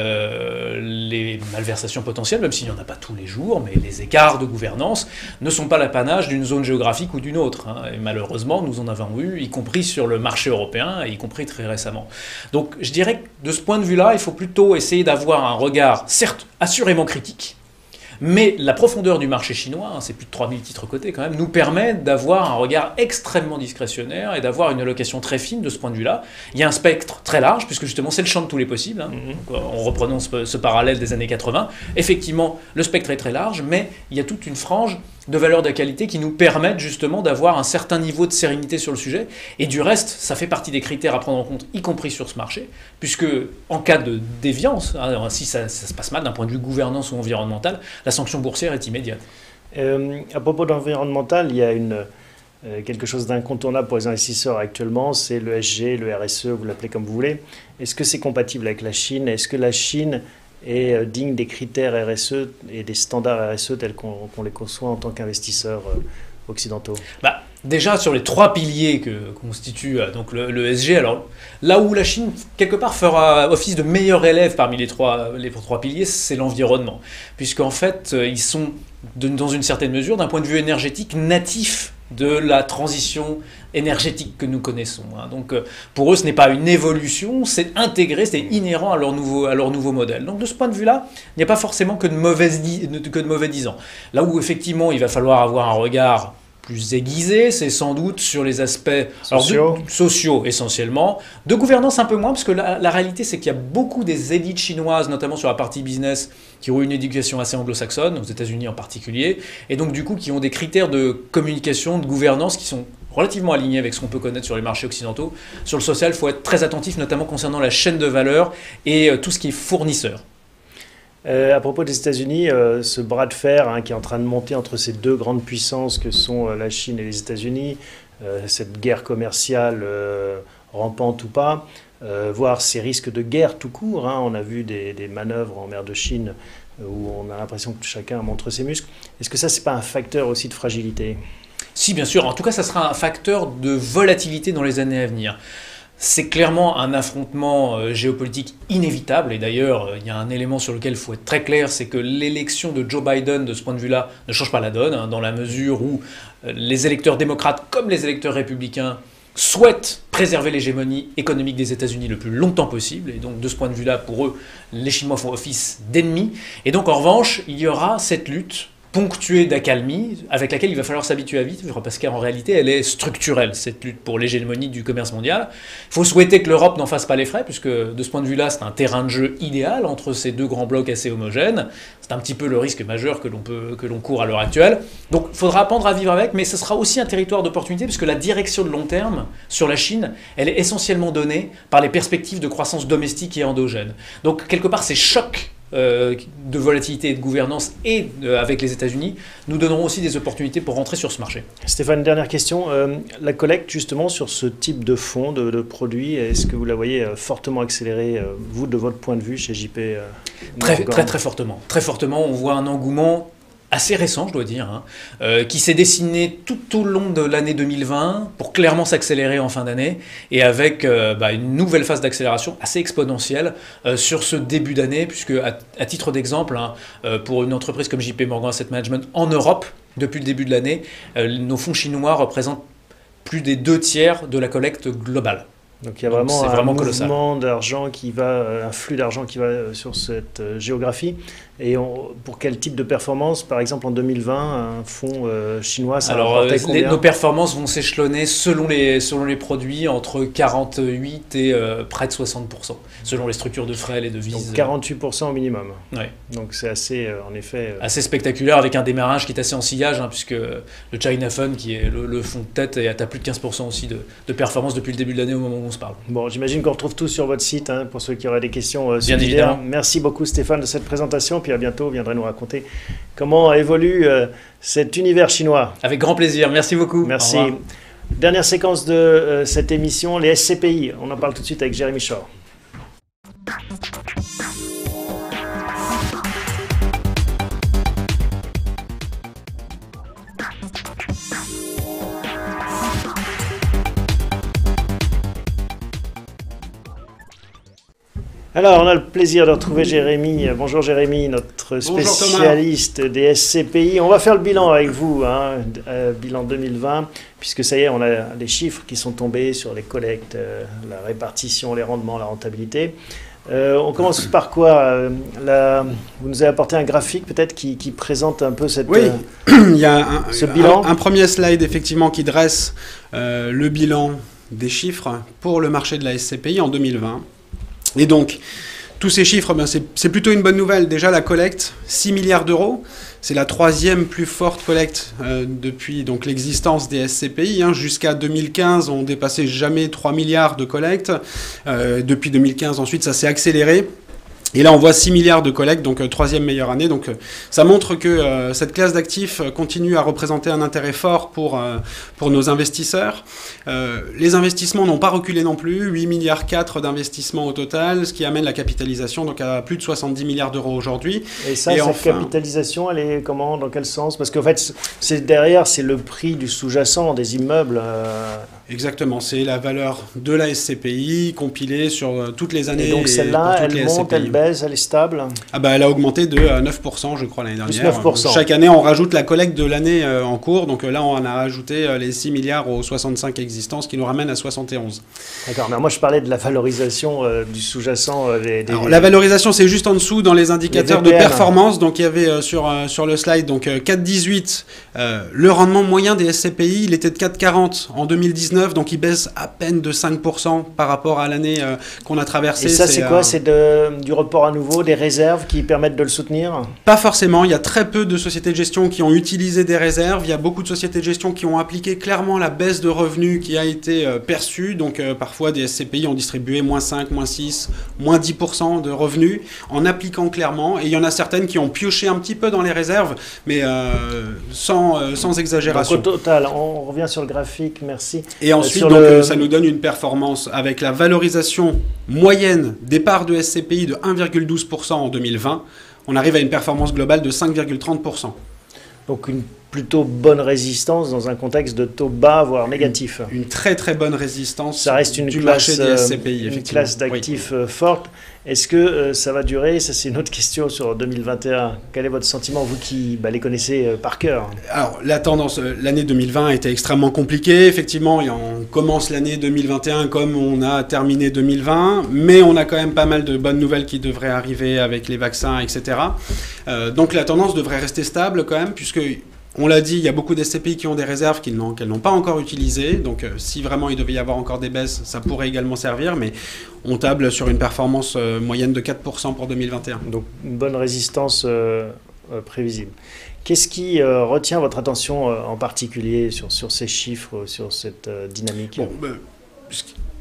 euh, les malversations potentielles, même s'il n'y en a pas tous les jours, mais les écarts de gouvernance ne sont pas l'apanage d'une zone géographique ou d'une autre. Hein. Et malheureusement, nous en avons eu, y compris sur le marché européen, et y compris très récemment. Donc, je dirais que de ce point de vue-là, il faut plutôt essayer d'avoir un regard, certes, assurément critique, mais la profondeur du marché chinois, hein, c'est plus de trois mille titres cotés quand même, nous permet d'avoir un regard extrêmement discrétionnaire et d'avoir une allocation très fine de ce point de vue-là. Il y a un spectre très large, puisque justement c'est le champ de tous les possibles. Hein. Mm-hmm. Donc, en reprenant ce, ce parallèle des années quatre-vingts, effectivement le spectre est très large, mais il y a toute une frange de valeurs de qualité qui nous permettent justement d'avoir un certain niveau de sérénité sur le sujet. Et du reste, ça fait partie des critères à prendre en compte, y compris sur ce marché, puisque en cas de déviance, hein, si ça, ça se passe mal d'un point de vue gouvernance ou environnemental, la sanction boursière est immédiate. Euh, à propos d'environnemental, il y a une, euh, quelque chose d'incontournable pour les investisseurs actuellement, c'est le E S G, le R S E, vous l'appelez comme vous voulez. Est-ce que c'est compatible avec la Chine ? Est-ce que la Chine est digne des critères R S E et des standards R S E tels qu'on, qu'on les conçoit en tant qu'investisseurs euh, occidentaux ? Bah, déjà, sur les trois piliers que constitue euh, donc le, le E S G, alors là où la Chine, quelque part, fera office de meilleur élève parmi les trois, les trois piliers, c'est l'environnement. Puisqu'en fait, euh, ils sont, de, dans une certaine mesure, d'un point de vue énergétique, natifs de la transition énergétique que nous connaissons. Hein. Donc pour eux, ce n'est pas une évolution, c'est intégré, c'est inhérent à leur nouveau, à leur nouveau modèle. Donc de ce point de vue-là, il n'y a pas forcément que de, mauvaises, que de mauvais disants. Là où effectivement, il va falloir avoir un regard plus aiguisé, c'est sans doute sur les aspects sociaux, alors de, sociaux essentiellement, de gouvernance un peu moins, parce que la, la réalité c'est qu'il y a beaucoup des élites chinoises, notamment sur la partie business, qui ont une éducation assez anglo-saxonne, aux États-Unis en particulier, et donc du coup qui ont des critères de communication, de gouvernance qui sont relativement alignés avec ce qu'on peut connaître sur les marchés occidentaux. Sur le social, il faut être très attentif, notamment concernant la chaîne de valeur et euh, tout ce qui est fournisseur. Euh, à propos des États-Unis, euh, ce bras de fer hein, qui est en train de monter entre ces deux grandes puissances que sont euh, la Chine et les États-Unis, euh, cette guerre commerciale euh, rampante ou pas, euh, voire ces risques de guerre tout court. Hein, on a vu des, des manœuvres en mer de Chine euh, où on a l'impression que chacun montre ses muscles. Est-ce que ça, c'est pas un facteur aussi de fragilité ? Si, bien sûr. En tout cas, ça sera un facteur de volatilité dans les années à venir. C'est clairement un affrontement euh, géopolitique inévitable, et d'ailleurs, il euh, y a un élément sur lequel il faut être très clair, c'est que l'élection de Joe Biden, de ce point de vue-là, ne change pas la donne, hein, dans la mesure où euh, les électeurs démocrates, comme les électeurs républicains, souhaitent préserver l'hégémonie économique des États-Unis le plus longtemps possible, et donc de ce point de vue-là, pour eux, les Chinois font office d'ennemis, et donc en revanche, il y aura cette lutte ponctuée d'accalmie, avec laquelle il va falloir s'habituer à vivre, parce qu'en réalité, elle est structurelle, cette lutte pour l'hégémonie du commerce mondial. Il faut souhaiter que l'Europe n'en fasse pas les frais, puisque de ce point de vue-là, c'est un terrain de jeu idéal entre ces deux grands blocs assez homogènes. C'est un petit peu le risque majeur que l'on peut, que l'on court à l'heure actuelle. Donc, il faudra apprendre à vivre avec, mais ce sera aussi un territoire d'opportunité, puisque la direction de long terme sur la Chine, elle est essentiellement donnée par les perspectives de croissance domestique et endogène. Donc, quelque part, ces chocs euh, de volatilité et de gouvernance et euh, avec les États-Unis, nous donneront aussi des opportunités pour rentrer sur ce marché. Stéphane, dernière question. Euh, la collecte justement sur ce type de fonds, de, de produits, est-ce que vous la voyez euh, fortement accélérée, euh, vous, de votre point de vue, chez J P euh, Très, très, très fortement. Très fortement, on voit un engouement assez récent, je dois dire, hein, euh, qui s'est dessiné tout au long de l'année deux mille vingt pour clairement s'accélérer en fin d'année et avec euh, bah, une nouvelle phase d'accélération assez exponentielle euh, sur ce début d'année, puisque à, à titre d'exemple, hein, euh, pour une entreprise comme J P Morgan Asset Management en Europe, depuis le début de l'année, euh, nos fonds chinois représentent plus des deux tiers de la collecte globale. Donc il y a vraiment Donc, un vraiment mouvement d'argent qui va, un flux d'argent qui va sur cette euh, géographie. Et on, pour quel type de performance, par exemple en deux mille vingt, un fonds euh, chinois, ça Alors, rapportait euh, combien? les, nos performances vont s'échelonner selon les, selon les produits entre quarante-huit et euh, près de soixante pour cent, selon les structures de frais et les devises. Donc quarante-huit pour cent au minimum. Ouais. Donc c'est assez, euh, en effet... Euh... assez spectaculaire, avec un démarrage qui est assez en sillage, hein, puisque le China Fund, qui est le, le fonds de tête, est à plus de quinze pour cent aussi de, de performance depuis le début de l'année au moment où on se parle. Bon, j'imagine qu'on retrouve tout sur votre site, hein, pour ceux qui auraient des questions euh, Bien évidemment. Merci beaucoup Stéphane de cette présentation, puis à bientôt, vous viendrez nous raconter comment évolue euh, cet univers chinois. Avec grand plaisir, merci beaucoup. Merci. Dernière séquence de euh, cette émission, les S C P I. On en parle tout de suite avec Jérémy Shore. Alors, on a le plaisir de retrouver Jérémy. Bonjour Jérémy, notre spécialiste des S C P I. On va faire le bilan avec vous, hein, euh, bilan deux mille vingt, puisque ça y est, on a les chiffres qui sont tombés sur les collectes, euh, la répartition, les rendements, la rentabilité. Euh, on commence par quoi euh, la, Vous nous avez apporté un graphique peut-être qui, qui présente un peu cette, oui. euh, Il y a un, ce bilan. Un, un premier slide effectivement qui dresse euh, le bilan des chiffres pour le marché de la S C P I en deux mille vingt. Et donc, tous ces chiffres, ben c'est plutôt une bonne nouvelle. Déjà, la collecte, six milliards d'euros. C'est la troisième plus forte collecte euh, depuis donc l'existence des S C P I. Hein. Jusqu'à deux mille quinze, on ne dépassait jamais trois milliards de collecte. Euh, depuis deux mille quinze, ensuite, ça s'est accéléré. Et là, on voit six milliards de collecte, donc euh, troisième meilleure année. Donc, euh, ça montre que euh, cette classe d'actifs continue à représenter un intérêt fort pour, euh, pour nos investisseurs. Euh, les investissements n'ont pas reculé non plus, huit milliards quatre d'investissements au total, ce qui amène la capitalisation donc à plus de soixante-dix milliards d'euros aujourd'hui. Et ça, Et cette enfin... capitalisation, elle est comment, dans quel sens? Parce qu'en fait, c'est derrière, c'est le prix du sous-jacent des immeubles. Euh... Exactement, c'est la valeur de la S C P I compilée sur euh, toutes les années. Et donc celle-là, elle monte, elle baisse, elle est stable? Ah bah, elle a augmenté de euh, neuf pour cent, je crois, l'année dernière. Plus neuf pour cent. Chaque année, on rajoute la collecte de l'année euh, en cours. Donc euh, là, on a rajouté euh, les six milliards aux soixante-cinq existants, ce qui nous ramène à soixante et onze. D'accord, mais moi je parlais de la valorisation euh, du sous-jacent. Euh, des, des... La valorisation, c'est juste en dessous dans les indicateurs les de performance. Donc il y avait euh, sur, euh, sur le slide donc, euh, quatre virgule dix-huit, euh, le rendement moyen des S C P I, il était de quatre virgule quarante en deux mille dix-neuf, donc il baisse à peine de cinq pour cent par rapport à l'année euh, qu'on a traversée. Et ça, c'est quoi? euh... C'est du report à nouveau, des réserves qui permettent de le soutenir? Pas forcément. Il y a très peu de sociétés de gestion qui ont utilisé des réserves. Il y a beaucoup de sociétés de gestion qui ont appliqué clairement la baisse de revenus qui a été euh, perçue. Donc euh, parfois, des S C P I ont distribué moins cinq, moins six, moins dix pour cent de revenus en appliquant clairement. Et il y en a certaines qui ont pioché un petit peu dans les réserves, mais euh, sans, euh, sans exagération. Donc au total, on revient sur le graphique, merci. Et ensuite, euh, donc, le... ça nous donne une performance avec la valorisation moyenne des parts de S C P I de un virgule douze pour cent en deux mille vingt. On arrive à une performance globale de cinq virgule trente pour cent. Donc une plutôt bonne résistance dans un contexte de taux bas, voire négatif. Une, une très très bonne résistance. Ça reste une du classe, marché des S C P I, une classe d'actifs oui. forte. Est-ce que euh, ça va durer? Ça, c'est une autre question sur deux mille vingt et un. Quel est votre sentiment, vous qui bah, les connaissez euh, par cœur? Alors, la tendance, euh, l'année deux mille vingt a été extrêmement compliquée. Effectivement, et on commence l'année deux mille vingt et un comme on a terminé deux mille vingt, mais on a quand même pas mal de bonnes nouvelles qui devraient arriver avec les vaccins, et cetera. Euh, donc, la tendance devrait rester stable quand même, puisque... On l'a dit, il y a beaucoup d'S C P I qui ont des réserves qu'elles n'ont qu'elles n'ont pas encore utilisées. Donc, euh, si vraiment il devait y avoir encore des baisses, ça pourrait également servir. Mais on table sur une performance euh, moyenne de quatre pour cent pour deux mille vingt et un. Donc, une bonne résistance euh, euh, prévisible. Qu'est-ce qui euh, retient votre attention euh, en particulier sur, sur ces chiffres, sur cette euh, dynamique? Bon, bah,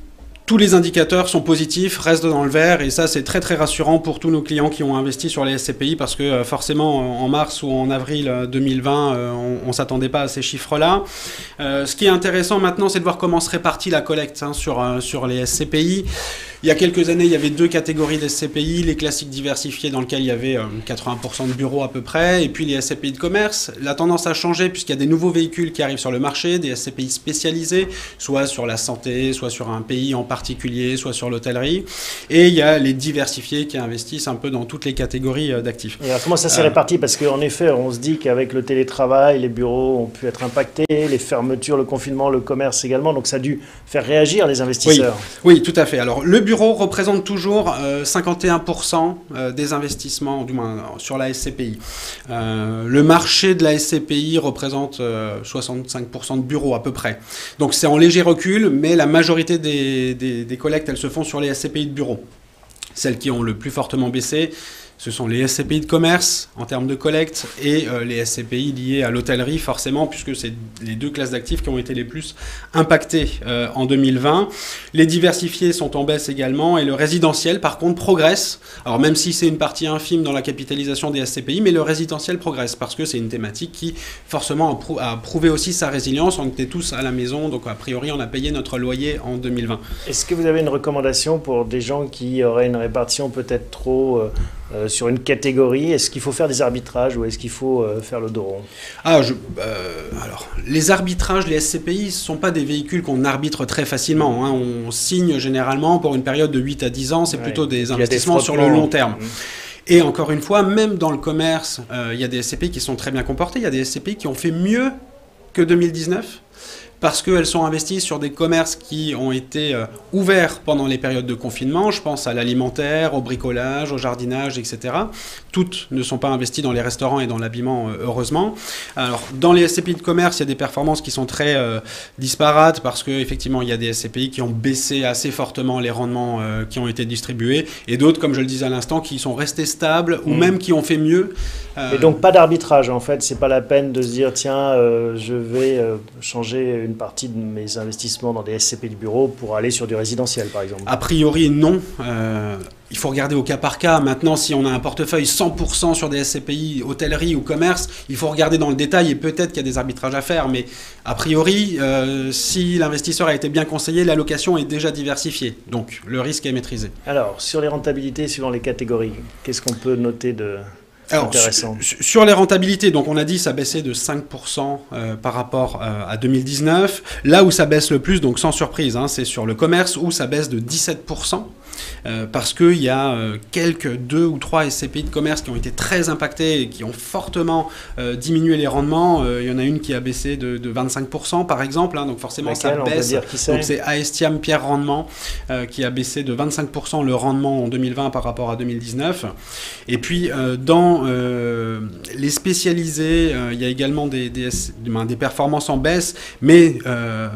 tous les indicateurs sont positifs, restent dans le vert, et ça c'est très très rassurant pour tous nos clients qui ont investi sur les S C P I, parce que euh, forcément en mars ou en avril deux mille vingt, euh, on ne s'attendait pas à ces chiffres-là. Euh, ce qui est intéressant maintenant, c'est de voir comment se répartit la collecte hein, sur, euh, sur les S C P I. Il y a quelques années, il y avait deux catégories d'S C P I, les classiques diversifiés dans lesquels il y avait euh, quatre-vingts pour cent de bureaux à peu près, et puis les S C P I de commerce. La tendance a changé puisqu'il y a des nouveaux véhicules qui arrivent sur le marché, des S C P I spécialisés, soit sur la santé, soit sur un pays en particulier, soit sur l'hôtellerie. Et il y a les diversifiés qui investissent un peu dans toutes les catégories euh, d'actifs. Et alors, comment ça s'est euh... réparti? Parce qu'en effet, on se dit qu'avec le télétravail, les bureaux ont pu être impactés, les fermetures, le confinement, le commerce également, donc ça a dû faire réagir les investisseurs. Oui, oui tout à fait. Alors, le bureau représente toujours euh, cinquante et un pour cent euh, des investissements, du moins sur la S C P I. Euh, le marché de la S C P I représente euh, soixante-cinq pour cent de bureaux à peu près. Donc c'est en léger recul, mais la majorité des, des, des collectes, elles se font sur les S C P I de bureaux. Celles qui ont le plus fortement baissé, ce sont les S C P I de commerce en termes de collecte et euh, les S C P I liés à l'hôtellerie forcément, puisque c'est les deux classes d'actifs qui ont été les plus impactées euh, en deux mille vingt. Les diversifiés sont en baisse également et le résidentiel par contre progresse. Alors même si c'est une partie infime dans la capitalisation des S C P I, mais le résidentiel progresse parce que c'est une thématique qui forcément a, prou a prouvé aussi sa résilience. On était tous à la maison, donc a priori on a payé notre loyer en deux mille vingt. Est-ce que vous avez une recommandation pour des gens qui auraient une répartition peut-être trop... Euh Euh, sur une catégorie, est-ce qu'il faut faire des arbitrages ou est-ce qu'il faut euh, faire le dos rond? Ah, je, euh, alors, les arbitrages, les S C P I, ce ne sont pas des véhicules qu'on arbitre très facilement. Hein. On signe généralement pour une période de huit à dix ans, c'est ouais, plutôt des investissements des sur le long terme. Mmh. Et encore une fois, même dans le commerce, euh, il y a des S C P I qui sont très bien comportés, il y a des S C P I qui ont fait mieux que deux mille dix-neuf. Parce qu'elles sont investies sur des commerces qui ont été euh, ouverts pendant les périodes de confinement. Je pense à l'alimentaire, au bricolage, au jardinage, et cetera. Toutes ne sont pas investies dans les restaurants et dans l'habillement, euh, heureusement. Alors, dans les S C P I de commerce, il y a des performances qui sont très euh, disparates parce qu'effectivement, il y a des S C P I qui ont baissé assez fortement les rendements euh, qui ont été distribués et d'autres, comme je le disais à l'instant, qui sont restés stables ou mmh. même qui ont fait mieux. Euh... Et donc, pas d'arbitrage, en fait. C'est pas la peine de se dire, tiens, euh, je vais euh, changer une partie de mes investissements dans des S C P I de bureau pour aller sur du résidentiel, par exemple. A priori, non. Euh, il faut regarder au cas par cas. Maintenant, si on a un portefeuille cent pour cent sur des S C P I, hôtellerie ou commerce, il faut regarder dans le détail et peut-être qu'il y a des arbitrages à faire. Mais a priori, euh, si l'investisseur a été bien conseillé, l'allocation est déjà diversifiée. Donc, le risque est maîtrisé. Alors, sur les rentabilités, suivant les catégories, qu'est-ce qu'on peut noter de... Alors, intéressant. Sur, sur les rentabilités, donc on a dit ça baissait de cinq pour cent euh, par rapport euh, à deux mille dix-neuf. Là où ça baisse le plus, donc sans surprise, hein, c'est sur le commerce où ça baisse de dix-sept pour cent. Euh, parce qu'il y a euh, quelques deux ou trois S C P I de commerce qui ont été très impactés et qui ont fortement euh, diminué les rendements. Euh, il y en a une qui a baissé de, de vingt-cinq pour cent par exemple, hein, donc forcément laquelle, ça baisse. On peut dire qui c'est. Donc c'est Aestiam Pierre Rendement euh, qui a baissé de vingt-cinq pour cent le rendement en deux mille vingt par rapport à deux mille dix-neuf. Et puis euh, dans euh, les spécialisés, euh, il y a également des, des, des performances en baisse, mais... Euh,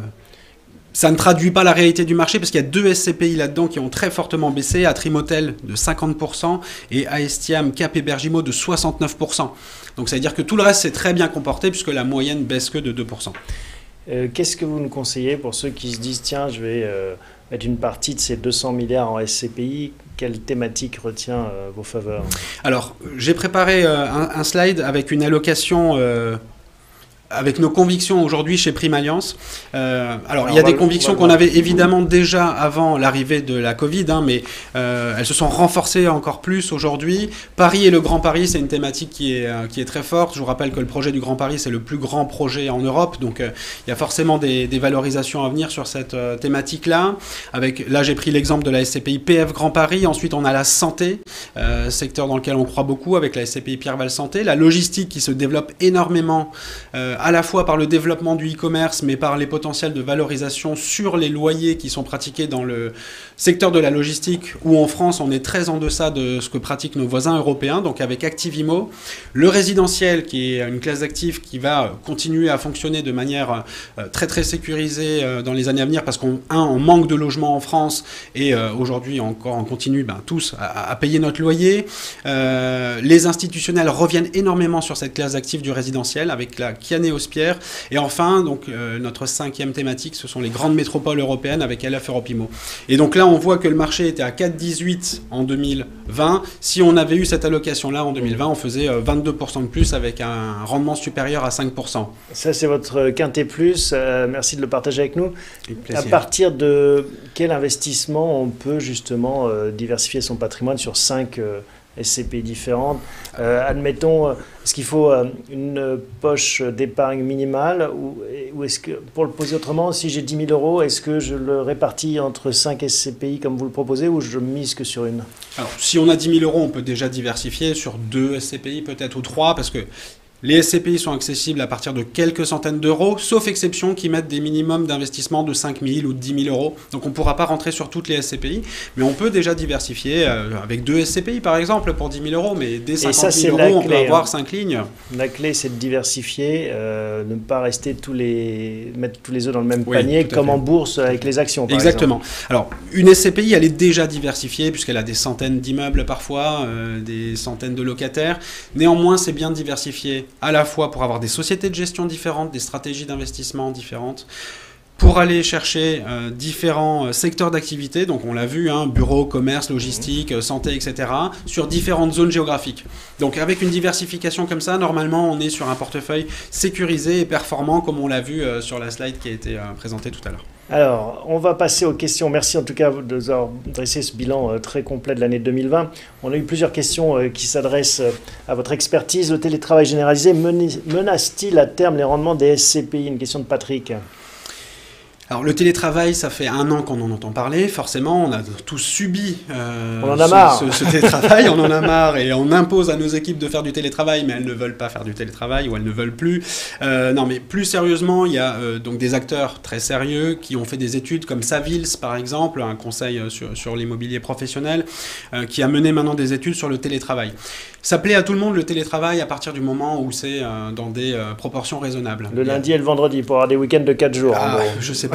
ça ne traduit pas la réalité du marché parce qu'il y a deux S C P I là-dedans qui ont très fortement baissé, Atrimotel de cinquante pour cent et Aestiam Cap Hébergimo de soixante-neuf pour cent. Donc ça veut dire que tout le reste s'est très bien comporté puisque la moyenne baisse que de deux pour cent. Euh, Qu'est-ce que vous nous conseillez pour ceux qui se disent tiens, je vais euh, mettre une partie de ces deux cents milliards en S C P I? Quelle thématique retient euh, vos faveurs? Alors, j'ai préparé euh, un, un slide avec une allocation... Euh, avec nos convictions aujourd'hui chez Prime Alliance. Euh, alors, alors, il y a des convictions qu'on avait évidemment déjà avant l'arrivée de la Covid, hein, mais euh, elles se sont renforcées encore plus aujourd'hui. Paris et le Grand Paris, c'est une thématique qui est, euh, qui est très forte. Je vous rappelle que le projet du Grand Paris, c'est le plus grand projet en Europe, donc euh, il y a forcément des, des valorisations à venir sur cette euh, thématique-là. Avec, là, j'ai pris l'exemple de la S C P I P F Grand Paris. Ensuite, on a la santé, euh, secteur dans lequel on croit beaucoup, avec la S C P I Pierre-Val Santé. La logistique qui se développe énormément, euh, à la fois par le développement du e-commerce, mais par les potentiels de valorisation sur les loyers qui sont pratiqués dans le secteur de la logistique, où en France, on est très en deçà de ce que pratiquent nos voisins européens, donc avec Activimo. Le résidentiel, qui est une classe d'actifs qui va continuer à fonctionner de manière euh, très très sécurisée euh, dans les années à venir, parce qu'on un, on manque de logements en France, et euh, aujourd'hui encore on continue ben, tous à, à payer notre loyer. Euh, les institutionnels reviennent énormément sur cette classe d'actifs du résidentiel, avec la Kiane Néospierre. Et enfin, donc, euh, notre cinquième thématique, ce sont les grandes métropoles européennes avec L F Europe Immo. Et donc là, on voit que le marché était à quatre virgule dix-huit en deux mille vingt. Si on avait eu cette allocation-là en deux mille vingt, on faisait vingt-deux pour cent de plus avec un rendement supérieur à cinq pour cent. Ça, c'est votre Quintet Plus. Euh, merci de le partager avec nous. Avec plaisir. À partir de quel investissement on peut justement euh, diversifier son patrimoine sur cinq euh, S C P I différentes? euh, Admettons, est-ce qu'il faut euh, une poche d'épargne minimale ou, ou est-ce que, pour le poser autrement, si j'ai dix mille euros, est-ce que je le répartis entre cinq S C P I comme vous le proposez ou je mise que sur une? Alors, si on a dix mille euros, on peut déjà diversifier sur deux S C P I peut-être ou trois parce que les S C P I sont accessibles à partir de quelques centaines d'euros, sauf exception qui mettent des minimums d'investissement de cinq mille ou de dix mille euros. Donc on ne pourra pas rentrer sur toutes les S C P I, mais on peut déjà diversifier euh, avec deux S C P I par exemple pour dix mille euros, mais dès cinquante mille euros, on peut avoir cinq lignes. La clé, c'est de diversifier, euh, ne pas rester tous les, mettre tous les œufs dans le même Oui, panier, comme fait. en bourse avec les actions par Exactement. exemple. Alors, une S C P I, elle est déjà diversifiée puisqu'elle a des centaines d'immeubles parfois, euh, des centaines de locataires. Néanmoins, c'est bien diversifié à la fois pour avoir des sociétés de gestion différentes, des stratégies d'investissement différentes, pour aller chercher euh, différents euh, secteurs d'activité, donc on l'a vu, hein, bureau, commerce, logistique, euh, santé, et cetera, sur différentes zones géographiques. Donc avec une diversification comme ça, normalement on est sur un portefeuille sécurisé et performant, comme on l'a vu euh, sur la slide qui a été euh, présentée tout à l'heure. Alors, on va passer aux questions. Merci en tout cas de nous avoir dressé ce bilan euh, très complet de l'année deux mille vingt. On a eu plusieurs questions euh, qui s'adressent euh, à votre expertise. Le télétravail généralisé menace-t-il à terme les rendements des S C P I? Une question de Patrick. Alors le télétravail, ça fait un an qu'on en entend parler. Forcément, on a tous subi euh, on en a ce, marre. ce, ce télétravail. On en a marre et on impose à nos équipes de faire du télétravail, mais elles ne veulent pas faire du télétravail ou elles ne veulent plus. Euh, non, mais plus sérieusement, il y a euh, donc des acteurs très sérieux qui ont fait des études comme Savills, par exemple, un conseil sur, sur l'immobilier professionnel, euh, qui a mené maintenant des études sur le télétravail. Ça plaît à tout le monde le télétravail à partir du moment où c'est euh, dans des euh, proportions raisonnables. Le lundi et le vendredi pour avoir des week-ends de quatre jours. Ah, je sais pas.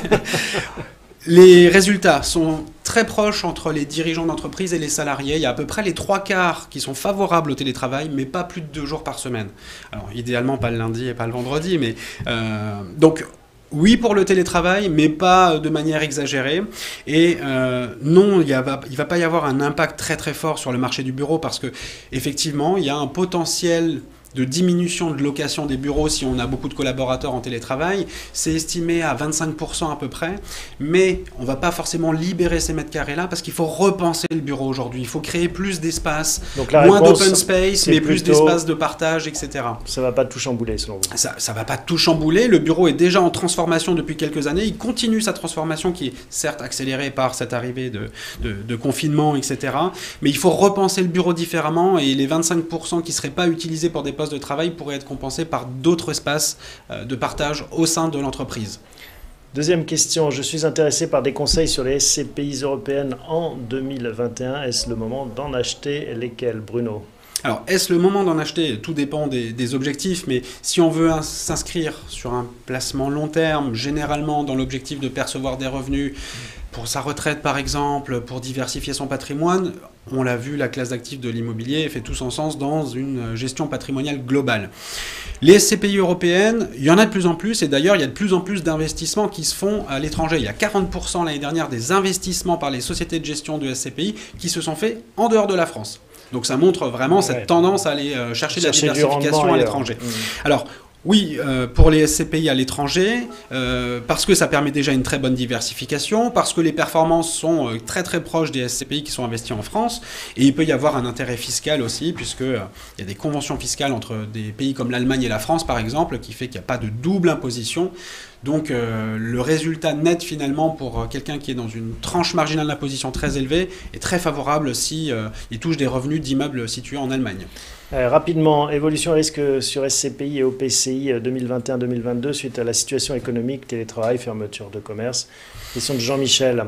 Les résultats sont très proches entre les dirigeants d'entreprise et les salariés. Il y a à peu près les trois quarts qui sont favorables au télétravail, mais pas plus de deux jours par semaine. Alors, idéalement, pas le lundi et pas le vendredi, mais... Euh, donc... Oui pour le télétravail, mais pas de manière exagérée. Et euh, non, il ne va, va pas y avoir un impact très très fort sur le marché du bureau parce que effectivement, il y a un potentiel de diminution de location des bureaux si on a beaucoup de collaborateurs en télétravail. C'est estimé à vingt-cinq pour cent à peu près, mais on ne va pas forcément libérer ces mètres carrés-là parce qu'il faut repenser le bureau aujourd'hui. Il faut créer plus d'espace, moins d'open space, mais plus d'espace de partage, et cetera. Ça ne va pas tout chambouler selon vous? Ça ne va pas tout chambouler. Le bureau est déjà en transformation depuis quelques années. Il continue sa transformation qui est certes accélérée par cette arrivée de, de, de confinement, et cetera. Mais il faut repenser le bureau différemment et les vingt-cinq pour cent qui ne seraient pas utilisés pour des postes de travail pourraient être compensés par d'autres espaces de partage au sein de l'entreprise. Deuxième question, je suis intéressé par des conseils sur les S C P I européennes en deux mille vingt et un. Est-ce le moment d'en acheter? Lesquels, Bruno? Alors, est-ce le moment d'en acheter? Tout dépend des, des objectifs, mais si on veut s'inscrire sur un placement long terme, généralement dans l'objectif de percevoir des revenus, pour sa retraite par exemple, pour diversifier son patrimoine, on l'a vu, la classe d'actifs de l'immobilier fait tout son sens dans une gestion patrimoniale globale. Les S C P I européennes, il y en a de plus en plus, et d'ailleurs il y a de plus en plus d'investissements qui se font à l'étranger. Il y a quarante pour cent l'année dernière des investissements par les sociétés de gestion de S C P I qui se sont faits en dehors de la France. Donc ça montre vraiment ouais. cette tendance à aller euh, chercher, chercher de la diversification à l'étranger. Mmh. Alors, oui, euh, pour les S C P I à l'étranger, euh, parce que ça permet déjà une très bonne diversification, parce que les performances sont euh, très très proches des S C P I qui sont investis en France, et il peut y avoir un intérêt fiscal aussi, puisque euh, il y a des conventions fiscales entre des pays comme l'Allemagne et la France, par exemple, qui fait qu'il n'y a pas de double imposition. Donc euh, le résultat net finalement pour quelqu'un qui est dans une tranche marginale d'imposition très élevée est très favorable si euh, il touche des revenus d'immeubles situés en Allemagne. Euh, rapidement, évolution risque sur S C P I et O P C I deux mille vingt et un deux mille vingt-deux suite à la situation économique, télétravail, fermeture de commerce. Question de Jean-Michel.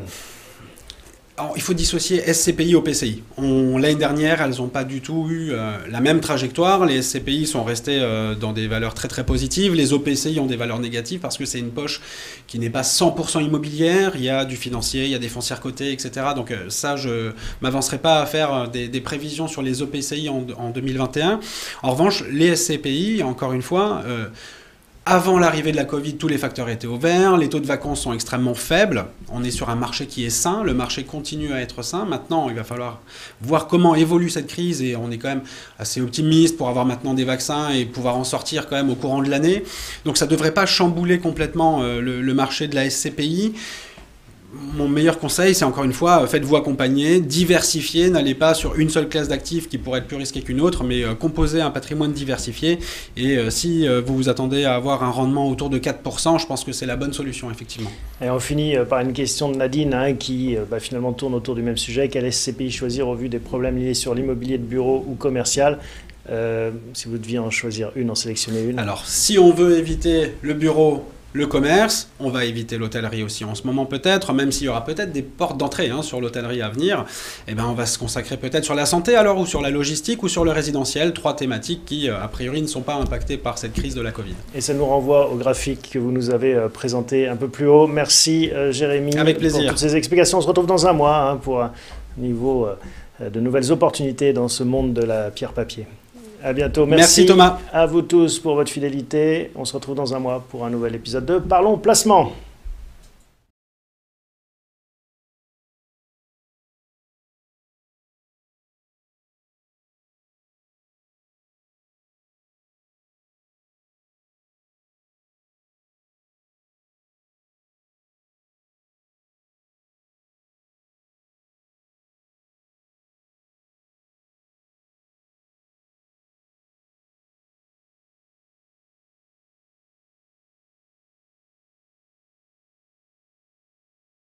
Alors, il faut dissocier S C P I et O P C I. On, l'année dernière, elles n'ont pas du tout eu euh, la même trajectoire. Les S C P I sont restés euh, dans des valeurs très très positives. Les O P C I ont des valeurs négatives parce que c'est une poche qui n'est pas cent pour cent immobilière. Il y a du financier, il y a des foncières cotées, et cetera. Donc euh, ça, je ne m'avancerai pas à faire des, des prévisions sur les O P C I en, en deux mille vingt et un. En revanche, les S C P I, encore une fois... Euh, Avant l'arrivée de la Covid, tous les facteurs étaient au vert, les taux de vacances sont extrêmement faibles, on est sur un marché qui est sain, le marché continue à être sain. Maintenant, il va falloir voir comment évolue cette crise et on est quand même assez optimiste pour avoir maintenant des vaccins et pouvoir en sortir quand même au courant de l'année. Donc ça ne devrait pas chambouler complètement euh, le, le marché de la S C P I. Mon meilleur conseil, c'est encore une fois, faites-vous accompagner, diversifiez, n'allez pas sur une seule classe d'actifs qui pourrait être plus risquée qu'une autre, mais euh, composez un patrimoine diversifié. Et euh, si euh, vous vous attendez à avoir un rendement autour de quatre pour cent, je pense que c'est la bonne solution, effectivement. Et on finit euh, par une question de Nadine, hein, qui euh, bah, finalement tourne autour du même sujet. Quel S C P I choisir au vu des problèmes liés sur l'immobilier de bureau ou commercial ? euh, Si vous deviez en choisir une, en sélectionner une. Alors, si on veut éviter le bureau, le commerce, on va éviter l'hôtellerie aussi en ce moment peut-être, même s'il y aura peut-être des portes d'entrée hein, sur l'hôtellerie à venir, eh ben on va se consacrer peut-être sur la santé alors, ou sur la logistique, ou sur le résidentiel, trois thématiques qui, a priori, ne sont pas impactées par cette crise de la Covid. Et ça nous renvoie au graphique que vous nous avez euh, présenté un peu plus haut. Merci euh, Jérémy. Avec plaisir. Pour toutes ces explications. On se retrouve dans un mois hein, pour un niveau euh, de nouvelles opportunités dans ce monde de la pierre-papier. À bientôt. Merci, Merci Thomas. À vous tous pour votre fidélité. On se retrouve dans un mois pour un nouvel épisode de Parlons Placement.